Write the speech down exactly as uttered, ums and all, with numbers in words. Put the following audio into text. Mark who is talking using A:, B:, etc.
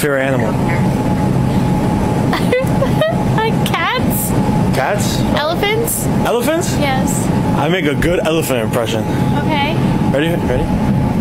A: favorite animal?
B: Cats?
A: Cats?
B: Elephants?
A: Elephants?
B: Yes.
A: I make a good elephant impression.
B: Okay.
A: Ready? Ready?